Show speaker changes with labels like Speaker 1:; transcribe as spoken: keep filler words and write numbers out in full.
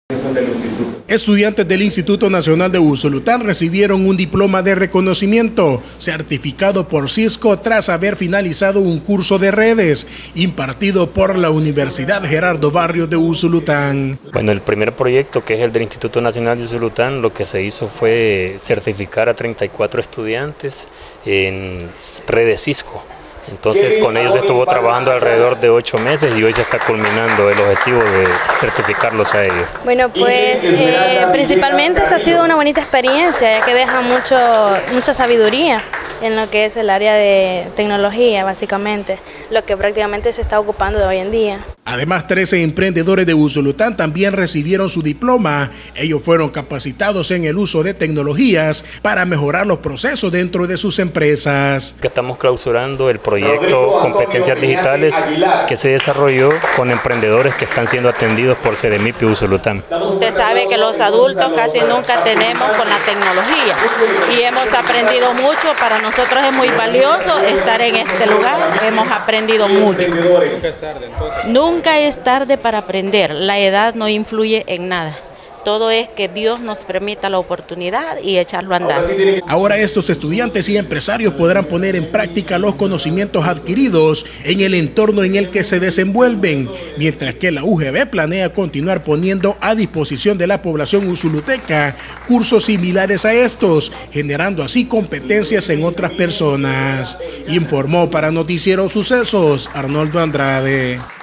Speaker 1: Estudiantes del Instituto Nacional de Usulután recibieron un diploma de reconocimiento certificado por Cisco tras haber finalizado un curso de redes impartido por la Universidad Gerardo Barrios de Usulután.
Speaker 2: Bueno, el primer proyecto, que es el del Instituto Nacional de Usulután, lo que se hizo fue certificar a treinta y cuatro estudiantes en redes Cisco. Entonces con ellos estuvo trabajando alrededor de ocho meses y hoy se está culminando el objetivo de certificarlos a ellos.
Speaker 3: Bueno, pues eh, principalmente esta ha sido una bonita experiencia, ya que deja mucho, mucha sabiduría en lo que es el área de tecnología, básicamente, lo que prácticamente se está ocupando de hoy en día.
Speaker 1: Además, trece emprendedores de Usulután también recibieron su diploma. Ellos fueron capacitados en el uso de tecnologías para mejorar los procesos dentro de sus empresas.
Speaker 2: Estamos clausurando el proyecto Competencias Digitales que se desarrolló con emprendedores que están siendo atendidos por CEDEMIP Usulután.
Speaker 4: Usted sabe que los adultos casi nunca tenemos con la tecnología y hemos aprendido mucho. Para nosotros es muy valioso estar en este lugar, hemos aprendido mucho. Nunca es tarde para aprender, la edad no influye en nada. Todo es que Dios nos permita la oportunidad y echarlo a andar.
Speaker 1: Ahora estos estudiantes y empresarios podrán poner en práctica los conocimientos adquiridos en el entorno en el que se desenvuelven, mientras que la U G B planea continuar poniendo a disposición de la población usuluteca cursos similares a estos, generando así competencias en otras personas. Informó para Noticiero Sucesos Arnoldo Andrade.